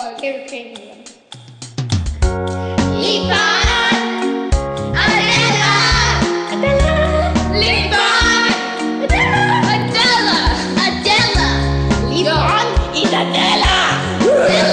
Okay, we're creating them. Leafon, addela, leafon, addela, leafon is addela.